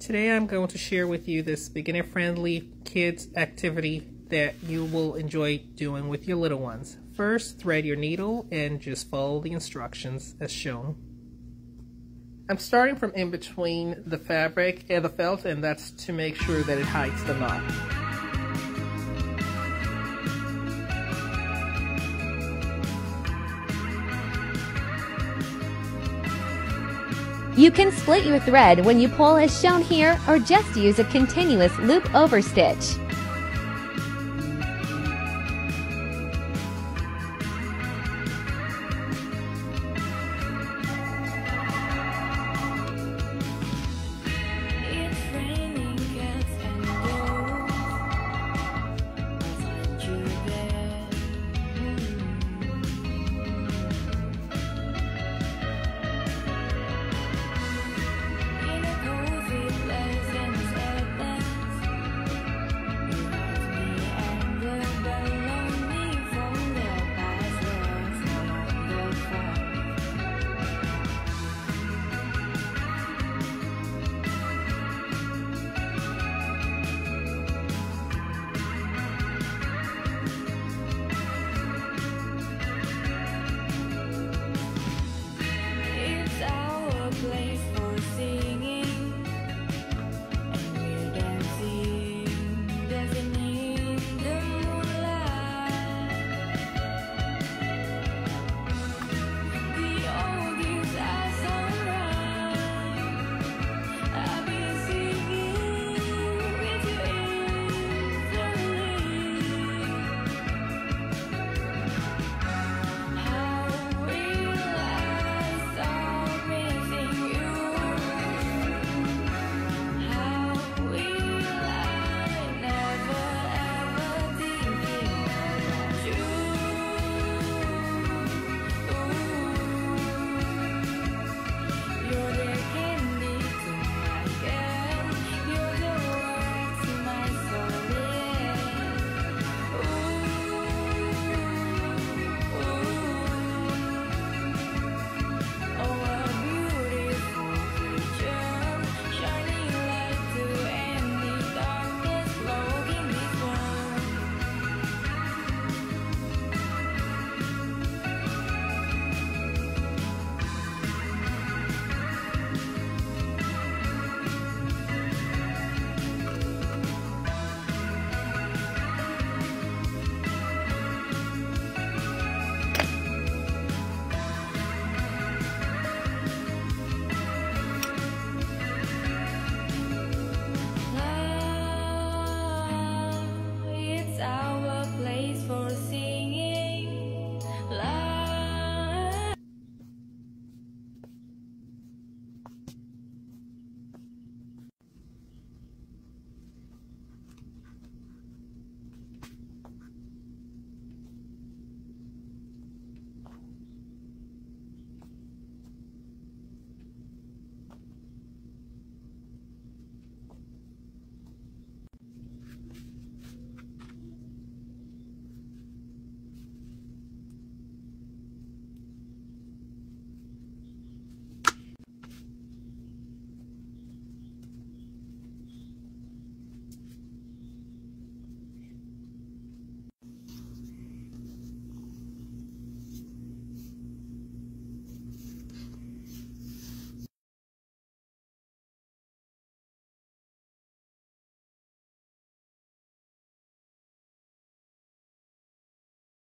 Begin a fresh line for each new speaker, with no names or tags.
Today I'm going to share with you this beginner-friendly kids activity that you will enjoy doing with your little ones. First, thread your needle and just follow the instructions as shown. I'm starting from in between the fabric and the felt, and that's to make sure that it hides the knot.
You can split your thread when you pull as shown here, or just use a continuous loop over stitch.